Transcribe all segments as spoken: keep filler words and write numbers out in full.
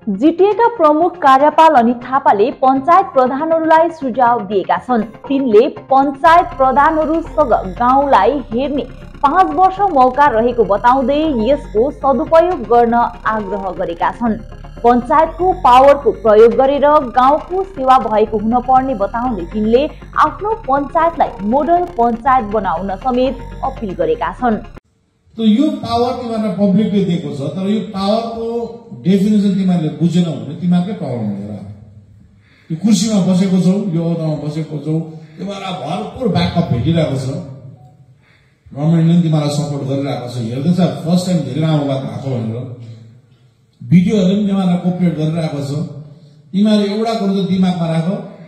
जीटीएका प्रमुख कार्यपाल अनित थापाले पञ्चायत प्रधानहरूलाई सुझाव दिएका छन्। तिनले पञ्चायत प्रधानहरूसँग गाउँलाई हेर्ने पाँच वर्ष मौका रहेको बताउँदै यसको सदुपयोग गर्न आग्रह गरेका छन्। पञ्चायतको पावरको प्रयोग गरेर गाउँको सेवा भएको हुन पर्ने बताउँदै तिनले आफ्नो पञ्चायतलाई मोडल पञ्चायत बनाउन समेत अपिल गरेका छन्। तो यो पावर तिमीहरूलाई पब्लिकले दिएको छ, तर यो पावरको डेफिनेसन तिमीहरूले बुझेनौ भने तिमीहरूकै प्रब्लम हो। यो कुर्सीमा बसेको छौ, यो ओहदामा बसेको छौ, तिमीहरूलाई भरपुर ब्याकअप भेटिरहेको छ, गभर्मेन्टले पनि तिमीहरूलाई सपोर्ट गरिरहेको छ। हेर्दैछ फर्स्ट टाइम धेरै राम्रो बात भएको भनेर भिडियोहरूले पनि तिमीहरूलाई कोअपरेट गरिरहेको छ। तिमीहरू एउटा कुरो त दिमागमा राख,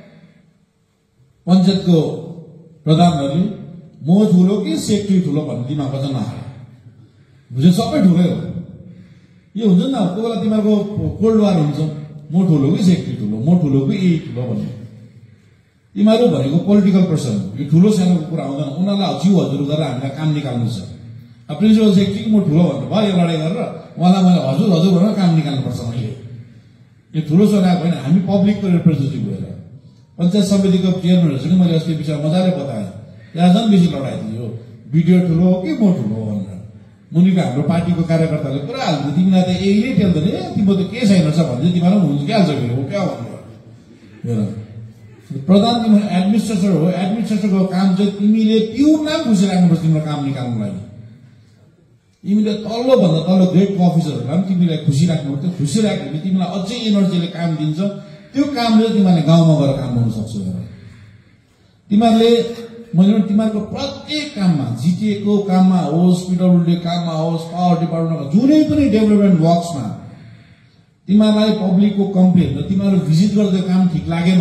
पञ्चायतको प्रधानहरूले म ठुलो कि सेक्रेटरी ठुलो भन्ने दिमागमा चाहिँ नहाल। बुझ्यो, सबै ठुलै हो। यो हुन्छ नि, कोही बेला तिमीहरूको कोल्ड वार हुन्छ, म ठुलो कि सेक्रेटरी ठुलो, म ठुलो कि ए ठुलो भन्ने। तिमीहरू भनेको पोलिटिकल पर्सन, यो ठुलो सानोको कुरा हुँदैन। उनीहरूलाई हजिउ हजुर गरेर हामीलाई काम निकाल्नु छ। अब प्रिन्सिपल सेक्रेटरी म ठुलो भन्नु भयो, यो लडाइँ गरेर उहाँलाई मैले हजुर हजुर भनेर काम निकाल्नुपर्छ। मैले यो ठुलो चलाएको होइन, हामी पब्लिकको रिप्रेजेन्टेटिभ भएर पञ्चायत समितिको चेयरम्यानहरू मैले अस्ति विषय मजाले बताएँ। त्यहाँ झन् बेसी लडाइँ थियो, भिडियो ठुलो हो कि म ठुलो हो भनेर। मुनिको हाम्रो पार्टीको कार्यकर्ताले पुरा हाल्थ्यो, तिमीलाई त यही टेल्दैन, तिम्रो त के छैन छ भने तिमीहरू हुन्छ क्या हाल्छ फेरि हो क्या भन्नु। हेर प्रधान तिम्रो एडमिनिस्ट्रेटर हो, एडमिनिस्ट्रेटरको काम चाहिँ तिमीले पिउनलाई खुसी राख्नुपर्छ। तिम्रो काम निकाल्नु लागि तिमीले तल्लो भन्दा तल्लो ग्रेडको अफिसरहरूलाई पनि तिमीलाई खुसी राख्नुपर्छ। खुसी राख्यो भने तिमीलाई अझै एनर्जीले काम दिन्छ। त्यो कामले तिमीहरूले गाउँमा गएर काम गर्नु सक्छौ। तिमीहरूले मैले तिमीहरूको प्रत्येक काममा, जिटिएको काममा होस्, पिडब्ल्युडी काममा होस्, पावर डिपार्टमेन्टमा जुनै पनि डेभलपमेन्ट वर्क्समा तिमीहरूलाई पब्लिकको कम्प्लेन र तिमीहरू भिजिट गर्दै काम ठिक लागेन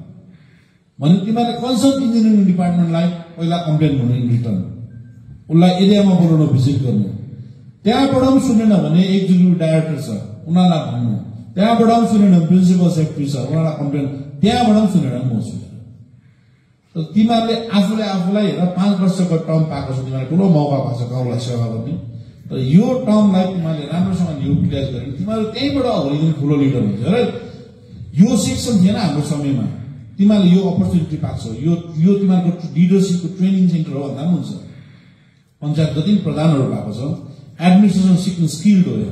भने तिमीहरूले कन्सर्न इन्जिनियरिङ डिपार्टमेन्टलाई पहिला कम्प्लेन गर्नु, इन रिटर्न उसलाई एरियामा बोलाउनु, भिजिट गर्नु। त्यहाँबाट पनि सुनेन भने एक्जिक्युटिभ डाइरेक्टर छ उनीहरूलाई भन्नु, त्यहाँबाट पनि सुनेन प्रिन्सिपल सेक्रेटरी छ उनीहरूलाई कम्प्लेन, त्यहाँबाट पनि सुनेन म सुनेन। तिमीहरूले आफूले आफूलाई हेर पाँच वर्षको टर्म पाएको छ, तिमीलाई ठुलो मौका पाएको छ गाउँलाई सेवा गर्ने। तर यो टर्मलाई तिमीहरूले राम्रोसँग युटिलाइज गरेर तिमीहरू त्यहीँबाट अगाडि दिन ठुलो लिडर हुन्छ। र यो सेक्सन थिएन हाम्रो समयमा, तिमीहरूले यो अपर्च्युनिटी पाएको छ। यो यो तिमीहरूको लिडरसिपको ट्रेनिङ सेन्टर हो भन्दा पनि हुन्छ। पञ्चायत जति पनि प्रधानहरू भएको छ एडमिनिस्ट्रेसन सिक्नु स्किल्ड हो।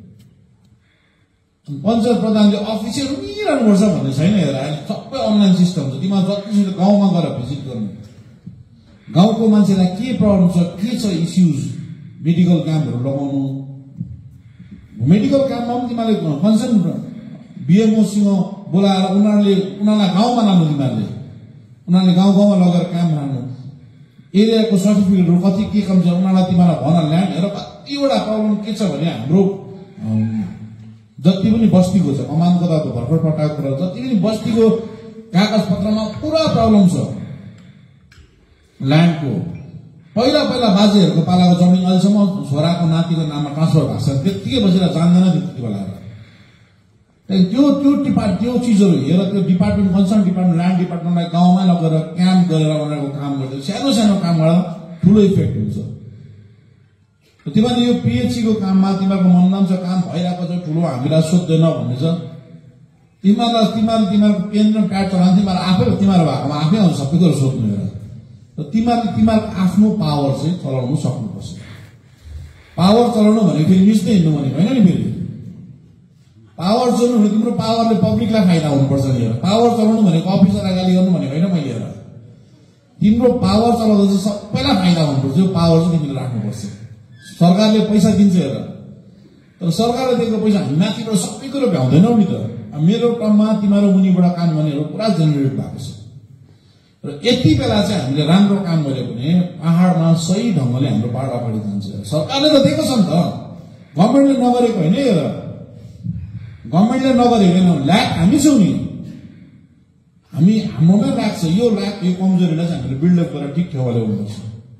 पञ्चायत प्रधानले अफिसियल रुनिरहनुपर्छ भन्ने छैन। हेर सबै अनलाइन सिस्टम छ, तिमीहरू जतिसक्दो गाउँमा गएर भिजिट गर्नु, गाउँको मान्छेलाई के प्रब्लम छ, के छ इस्युज, मेडिकल क्याम्पहरू लगाउनु। मेडिकल क्याम्पमा पनि तिमीहरूले कन्सर्न बिएमओसँग बोलाएर उनीहरूले उनीहरूलाई गाउँमा लानु, तिमीहरूले उनीहरूले गाउँ गाउँमा लगेर क्याम्प लानु। एरियाको सर्टिफिकेटहरू कति के कम छ उनीहरूलाई तिमीलाई भन। ल्यान्ड हेर कतिवटा प्रब्लम के छ भने हाम्रो जति पनि बस्तीको छ, कमानको त भर्खर पटाएको कुरा, जति पनि बस्तीको कागज पत्रमा पुरा प्रब्लम छ ल्यान्डको। पहिला पहिला बाजेहरूको पालाको जमिन अहिलेसम्म छोराको नातिको नाममा ट्रान्सफर भएको छ, त्यत्तिकै बसेर जान्दैन थियो त्यति बेला। त्यो त्यो डिपार्ट त्यो चिजहरू हेर, त्यो डिपार्टमेन्ट कन्सर्न डिपार्टमेन्ट ल्यान्ड डिपार्टमेन्टलाई गाउँमा लगेर क्याम्प गरेर उनीहरूको काम गर्दै सानो सानो कामबाट ठुलो इफेक्ट हुन्छ। तिमीहरूले यो पिएचसीको काममा तिमीहरूको मननाम छ, काम भइरहेको छ, ठुलो हामीलाई सोध्दैन भन्ने छ। तिमीहरूलाई तिमीहरू तिमीहरूको पेन र प्याड चलाउनु तिमीहरू आफै तिमीहरू भएकोमा आफै आउँछ सबै कुरो सोध्नु। हेर तिमीहरूले तिमीहरूको आफ्नो पावर चाहिँ चलाउनु सक्नुपर्छ। पावर चलाउनु भने फेरि मिच्दै हिँड्नु भनेको होइन नि। फेरि पावर चलाउनु भने तिम्रो पावरले पब्लिकलाई फाइदा हुनुपर्छ नि। हेर पावर चलाउनु भनेको अफिसरलाई गाली गर्नु भनेको होइन। मैले हेर तिम्रो पावर चलाउँदा चाहिँ सबैलाई फाइदा हुनुपर्छ। यो पावर चाहिँ तिमीले राख्नुपर्छ। सरकारले पैसा दिन्छ हेर, तर सरकारले दिएको पैसा हामी माथिबाट सबै कुरो भ्याउँदैनौ नि त। मेरो टर्ममा तिमीहरू मुनिबाट काम गर्नेहरू पुरा जेनेरेट भएको छ। र यति बेला चाहिँ हामीले राम्रो काम गर्यो भने पहाडमा सही ढङ्गले हाम्रो पहाड अगाडि जान्छ। सरकारले त दिएको छ नि त, गभर्मेन्टले नगरेको होइन। हेर गभर्मेन्टले नगरेको होइन, ल्याक हामी छौँ नि, हामी हाम्रोमै ल्याक छ। यो ल्याक यो कमजोरीलाई चाहिँ हामीले बिल्डअप गरेर ठिक ठाउँमा ल्याउनुपर्छ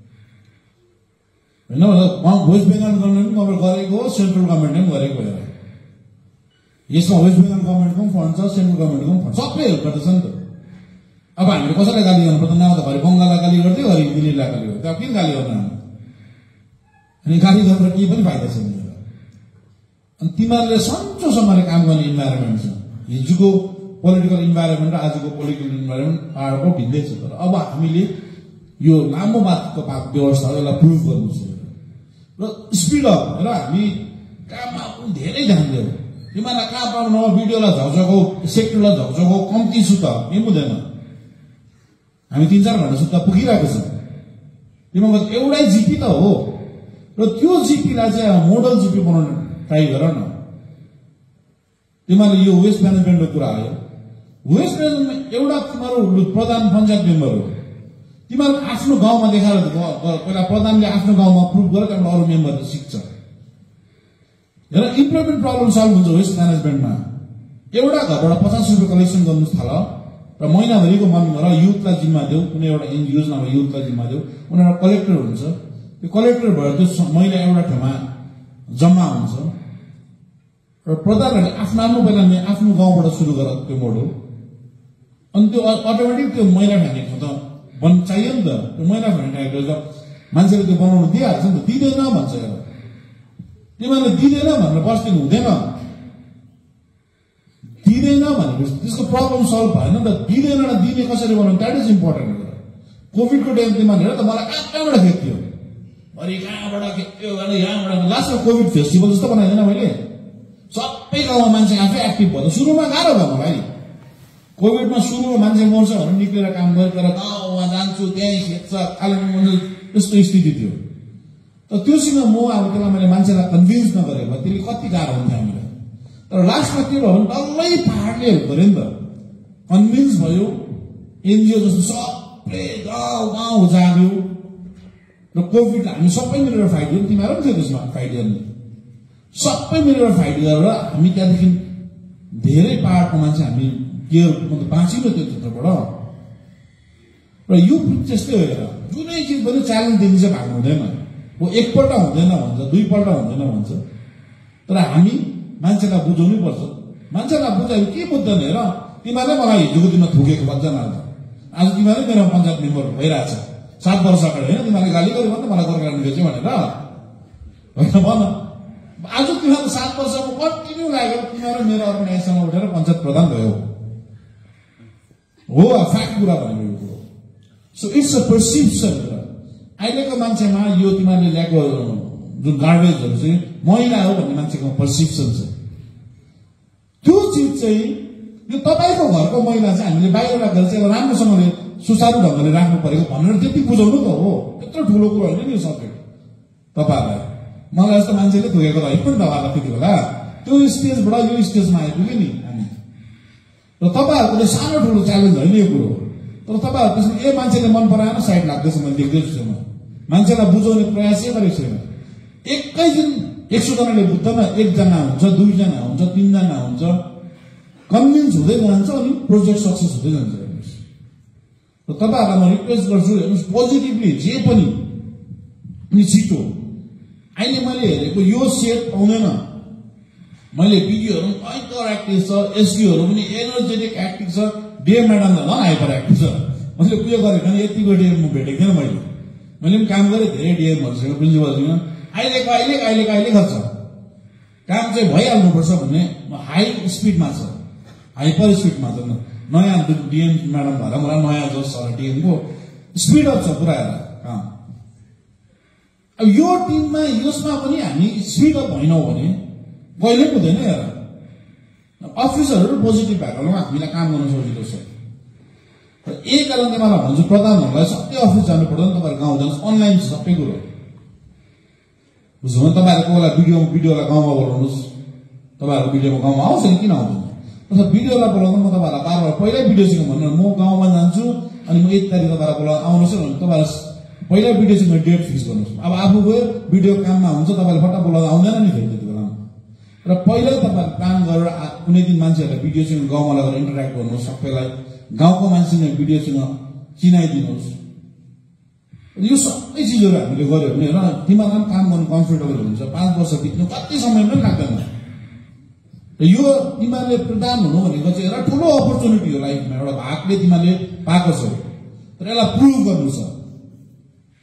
होइन। वेस्ट बेङ्गाल गभर्मेन्ट पनि गरेको हो, सेन्ट्रल गभर्मेन्टले पनि गरेको हेर। यसमा वेस्ट बेङ्गाल गभर्मेन्टको पनि फन्ड छ, सेन्ट्रल गभर्मेन्टको पनि फन्ड, सबै हेल्प गर्दैछ नि त। अब हामीले कसैलाई गाली गर्नु पर्दैन, न त घरि बङ्गाललाई गाली गर्थ्यो, घरि दिल्लीलाई गाली गर्थ्यो। अब किन गाली गर्नु? अनि गाली गरेर केही पनि फाइदा छैन। अनि तिमीहरूले सन्चोसँगले काम गर्ने इन्भाइरोमेन्ट छ। हिजोको पोलिटिकल इन्भाइरोमेन्ट र आजको पोलिटिकल इन्भाइरोमेन्ट पाहाडको भिन्दै छ। तर अब हामीले यो लामो बाटोको व्यवस्था यसलाई प्रुभ गर्नु छ र स्पिड अप र हामी काममा पनि धेरै ध्यान दियौँ। तिमीहरूलाई कहाँ पाउनु भिडियोलाई झकझको सेक्टरलाई झकझको कम्ती सुत्त केही हुँदैन। हामी तीन चार घन्टा सुत्ता पुगिरहेको छ। तिमीहरूको एउटै जिपी त हो र त्यो जिपीलाई चाहिँ मोडल जिपी बनाउन ट्राई गर न। तिमीहरूले यो वेस्ट म्यानेजमेन्टको कुरा आयो। वेस्ट म्यानेजमेन्ट एउटा तिमीहरू प्रधान पञ्चायत मेम्बर हो। तिमीहरू आफ्नो गाउँमा देखाएर पहिला प्रधानले आफ्नो गाउँमा प्रुभ गर, त्यहाँबाट अरू मेम्बरले सिक्छ। हेर इम्प्लोइमेन्ट प्रब्लम सल्भ हुन्छ वेस्ट म्यानेजमेन्टमा। एउटा घरबाट पचास रुपियाँ कलेक्सन गर्नु थाल र महिनाभरिको मन र युथलाई जिम्मा देऊ, कुनै एउटा योजनामा युथलाई जिम्मा देऊ, उनीहरू कलेक्टर हुन्छ। त्यो कलेक्टर भएर त्यो महिला एउटा ठाउँमा जम्मा हुन्छ र प्रधानहरूले आफ्नो आफ्नो पहिला आफ्नो गाउँबाट सुरु गर त्यो मोडल। अनि त्यो अटोमेटिक त्यो मैला फ्याँक्ने ठाउँ त बन चाहियो नि त। त्यो मैला फ्याँक्ने ठाउँ मान्छेले त्यो बनाउनु दिइहाल्छ नि त। दिँदैन भन्छ हेर, तिमीहरूले दिँदैन भनेर बस्दिनु हुँदैन। दिँदैन भनेपछि त्यसको प्रब्लम सल्भ भएन नि त। दिँदैन र दिने कसरी बनाउनु, द्याट इज इम्पोर्टेन्ट। कोभिडको टाइम तिमीहरूले हेर त मलाई कहाँ कहाँबाट खेद्थ्यो, अरे कहाँबाट खेद्थ्यो भने यहाँबाट। लास्टमा कोभिड फेस्टिभल जस्तो बनाइदिएन मैले। सबै गाउँमा मान्छे आफै एक्टिभ भयो। सुरुमा गाह्रो भयो मलाई। कोभिडमा सुरुमा मान्छे मर्छ भनेर निक्लेर काम गरेर तर गाउँमा जान्छु त्यहीँ खेद्छ कालेबुङ त्यस्तो स्थिति थियो। तर त्योसँग म अब त्यसलाई मैले मान्छेलाई कन्भिन्स नगरेको भए त्यसले कति गाह्रो हुन्थ्यो हामीलाई। तर लास्टमा के भयो भने डल्लै पाहाडले हेल्प गर्यो नि त। कन्भिन्स भयो, एनजिओ जस्तो सबै गाउँ गाउँ जाग्यो र कोभिड हामी सबै मिलेर फाइट गर्यौँ। तिमीहरू पनि थियो त्यसमा फाइट गर्ने। सबै मिलेर फाइट गरेर हामी त्यहाँदेखि धेरै पाहाडको मान्छे हामी के मतलब बाँचियो त्यो क्षेत्रबाट। र यो त्यस्तै हो हेर, जुनै चिज पनि च्यालेन्ज दिनु चाहिँ भाग्नु हुँदैन। हो एकपल्ट हुँदैन भन्छ, दुईपल्ट हुँदैन भन्छ, तर हामी मान्छेलाई बुझाउनै पर्छ। मान्छेलाई बुझायो के बुझ्दैन हेर, तिमीहरूले मलाई हिजोको दिनमा थुकेको बच्चामा आज तिमीहरूले मेरो पञ्चायत मेम्बर भइरहेछ सात वर्ष अगाडि होइन। तिमीहरूले गाली गर्यो भने मलाई गोर्खाल्यान्ड बेच्यो भनेर होइन भन। आज तिमीहरू सात वर्षको कन्टिन्यू लागेर तिमीहरू मेरो अर्गनाइजेसनमा उठेर पञ्चायत प्रधान भयो हो। फ्याक्ट कुरा भनेको यो कुरो। So it's a perception. अहिलेको मान्छेमा यो तिमीहरूले ल्याएको जुन गार्बेजहरू चाहिँ मैला हो भन्ने मान्छेको पर्सिप्सन छ। त्यो चिज चाहिँ यो तपाईँको घरको मैला चाहिँ हामीले बाहिर राखेर चाहिँ राम्रोसँगले सुचारू ढङ्गले राख्नु परेको भनेर त्यति बुझाउनु त हो। यत्रो ठुलो कुरो होइन नि यो सब्जेक्ट। तपाईँहरूलाई मलाई जस्तो मान्छेले धोएको होइन पनि तपाईँहरूलाई त्यति बेला त्यो स्टेजबाट यो स्टेजमा आइपुग्यो नि हामी। र तपाईँहरूको सानो ठुलो च्यालेन्ज होइन यो कुरो। तर तपाईँहरू त्यसमा ए मान्छेले मन पराएन साइड लाग्दैछ मैले देख्दैछु छैन। मान्छेलाई बुझाउने प्रयासै गरेको छैन। एकै दिन एक सौ जनाले बुझ्दैन, एकजना हुन्छ, दुईजना हुन्छ, तीनजना हुन्छ, कन्भिन्स हुँदै जान्छ अनि प्रोजेक्ट सक्सेस हुँदै जान्छ। र तपाईँहरूलाई म रिक्वेस्ट गर्छु हेर्नुहोस् पोजिटिभली जे पनि अनि छिटो। अहिले मैले हेरेको यो सेट पाउँदैन। मैले भिडियोहरू भयङ्कर एक्टिभ छ, एसडीहरू पनि एनर्जेटिक एक्टिभ छ, डिएम म्याडम त झन् हाइपर एक्टिभ छ। मैले उयो गरेको थिएन, यतिको डिएम म भेटेको थिएन। मैले मैले पनि काम गरेँ धेरै डिएमहरूसँग प्रिन्सिपलसँग। अहिलेको अहिले अहिलेको अहिले गर्छ काम चाहिँ भइहाल्नुपर्छ भन्ने हाई स्पिडमा छ, हाइपर स्पिडमा छ। नयाँ डिएम म्याडम भएर मलाई नयाँ जस छ डिएमको स्पिड अप छ पुरा हेर काम। अब यो टिममा यसमा पनि हामी स्पिड अप भएनौँ भने कहिले हुँदैन हेर। अफिसरहरू पोजिटिभ भएको बेलामा हामीलाई काम गर्न सजिलो छ। र यही कारणले मलाई भन्छु प्रधानहरूलाई सबै अफिस जानु पर्दैन, तपाईँहरू गाउँ जानुहोस्, अनलाइन छ सबै कुरो। बुझ्नु भने तपाईँहरू कोही बेला भिडियो भिडियोलाई गाउँमा बोलाउनुहोस्। तपाईँहरू भिडियोमा गाउँमा आउँछ नि, किन आउँदैन? त्यसमा भिडियोलाई बोलाउँदा म तपाईँहरूलाई बार बार पहिल्यै भिडियोसँग भन्नु म गाउँमा जान्छु अनि म एक तारिक तपाईँलाई बोला आउनुहोस् भने तपाईँहरू पहिल्यै भिडियोसँग डेट फिक्स गर्नुहोस्। अब आफू गयो भिडियो काममा हुन्छ, तपाईँले फट्टा बोलाउँदा आउँदैन नि फेरि त्यति बेलामा। र पहिल्यै तपाईँहरू प्लान गरेर कुनै दिन मान्छेहरूलाई भिडियोसँग गाउँमा लगेर इन्टरेक्ट गर्नुहोस्, सबैलाई गाउँको मान्छेसँग भिडियोसँग चिनाइदिनुहोस्। यो सबै चिजहरू हामीले गऱ्यो भने र तिमीहरूलाई पनि काम गर्नु कम्फर्टेबल हुन्छ। पाँच वर्ष बित्नु कति समय पनि लाग्दैन। र यो तिमीहरूले प्रधान हुनु भनेको चाहिँ एउटा ठुलो अपर्च्युनिटी हो लाइफमा, एउटा भागले तिमीहरूले पाएको छ। र यसलाई प्रुभ गर्नु छ।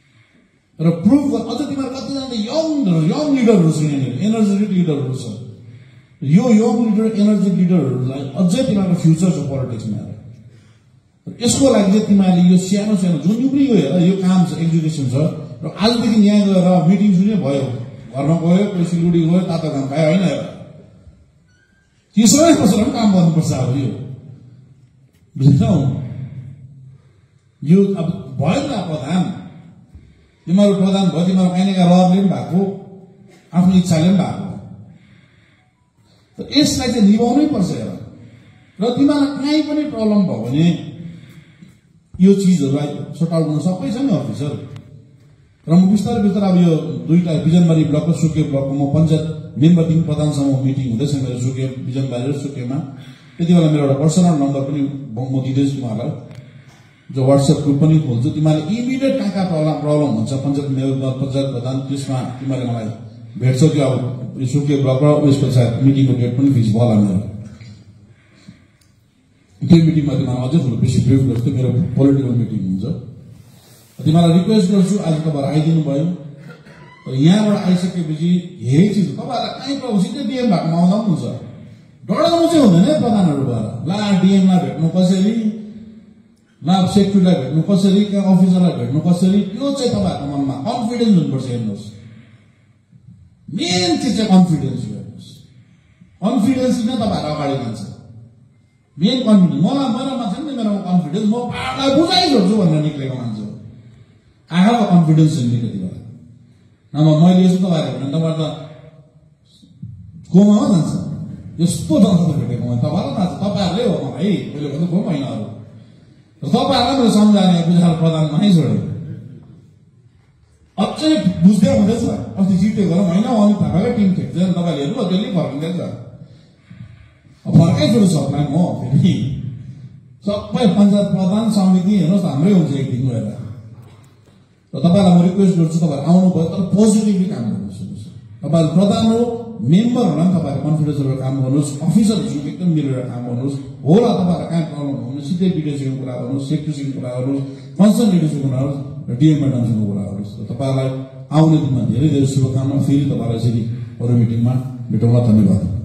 र प्रुभ अझ तिमीहरू कतिजना यङ यङ लिडरहरू छ, यहाँनिर एनर्जेटिक लिडरहरू छ। यो यङ लिडर एनर्जी लिडरहरूलाई अझै तिमीहरूको फ्युचर छ पोलिटिक्समा। यसको लागि चाहिँ तिमीहरूले यो सानो सानो जुन पनि यो हेर यो काम छ एजुकेसन छ र आजदेखि यहाँ गएर मिटिङ सुने भयो घरमा गयो कोही सिलगढी गयो तातो काम खायो होइन हेर त्यसै बसेर पनि काम गर्नुपर्छ। अब यो बुझ्छौ यो अब भयो नि प्रधान तिमीहरू प्रधान भयो तिमीहरू काहीँ न काहीँ रहरले पनि भएको आफ्नो इच्छाले पनि भएको यसलाई चाहिँ निभाउनै पर्छ हेर। र तिमीहरूलाई कहीँ पनि प्रब्लम भयो भने यो चिजहरूलाई सर्ट आउट गर्न सबै छ नि अफिसर। र म बिस्तारै बिस्तारै अब यो दुईटा बिजनबारी ब्लक र सुके ब्लकको म पञ्चायत मेम्बर टिम प्रधानसँग मिटिङ हुँदैछ मेरो सुके बिजनबारी र सुकेमा। त्यति बेला मेरो एउटा पर्सनल नम्बर पनि म दिँदैछु तिमीहरूलाई जो वाट्सएप ग्रुप पनि खोल्छु। तिमीहरूले इमिडिएट कहाँ कहाँ प्रब्लम प्रब्लम हुन्छ पञ्चायत मेयर पञ्चायत प्रधान त्यसमा तिमीहरूले मलाई भेट्छौ कि अब सुके ब्लक र उयसको सायद मिटिङको डेट पनि फिक्स भयो होला मेरो। त्यो मिटिङमा तिमीलाई अझै ठुलो बेसी ब्रिफ गर्छु मेरो पोलिटिकल मिटिङ हुन्छ। तिमीलाई रिक्वेस्ट गर्छु आज तपाईँहरू आइदिनु भयो यहाँबाट आइसकेपछि धेरै चिज तपाईँहरूलाई कहीँ प्रब्लम सिधै डिएम भएकोमा आउँदा पनि हुन्छ डराउनु चाहिँ हुँदैन है प्रधानहरूबाट। ला डिएमलाई भेट्नु कसरी ला सेक्युरिटीलाई भेट्नु कसरी कहाँ अफिसरलाई भेट्नु कसरी त्यो चाहिँ तपाईँहरूको मनमा कन्फिडेन्स हुनुपर्छ। हेर्नुहोस् मेन चिज चाहिँ कन्फिडेन्स हो। हेर्नुहोस् कन्फिडेन्स नै तपाईँहरू अगाडि लान्छ मेन कन्फिडेन्स। मलाई मेरोमा छ नि मेरोमा कन्फिडेन्स म पाहाडलाई बुझाइसक्छु भनेर निक्लेको मान्छे हो। आँखाको कन्फिडेन्स छैन कति बेला नभए मैले यस्तो तपाईँहरू भने तपाईँ त कोमामा जान्छ यस्तो जग्गा भेटेको मैले तपाईँलाई थाहा छ तपाईँहरूले हो भाइ मैले भन्दा को महिनाहरू र तपाईँहरूलाई मैले सम्झाने बुझाएर प्रधानमा नै छोडेको अझै बुझ्दै हुँदैछ। अस्ति जितेको र महिना आउनु थापाकै टिम खेल्छ तपाईँले हेर्नु त्यसले फर्किँदैछ फर्कै छोडु सक्ला म फेरि सबै पञ्चायत प्रधान समिति हेर्नुहोस् हाम्रै हुन्छ एक दिन गएर। र तपाईँलाई म रिक्वेस्ट गर्छु तपाईँहरू आउनुभयो तर पोजिटिभली काम गर्नुहोस्। तपाईँहरू प्रधान हो मेम्बरहरूलाई पनि तपाईँहरू कन्फिडेन्सबाट काम गर्नुहोस् अफिसरहरूसँग एकदम मिलेर काम गर्नुहोस्। होला तपाईँहरूलाई कहाँ प्रब्लम हो भने सिधै बिडिओसँग कुरा गर्नुहोस् सेक्रेटरीसँग कुरा गर्नुहोस् कन्सर्न लिडरसँग कुरा गर्नुहोस् र डिएम म्याडमसँग कुरा गर्नुहोस्। तपाईँहरूलाई आउने दिनमा धेरै धेरै शुभकामना। फेरि तपाईँलाई यसरी अरू मिटिङमा भेटौँला। धन्यवाद।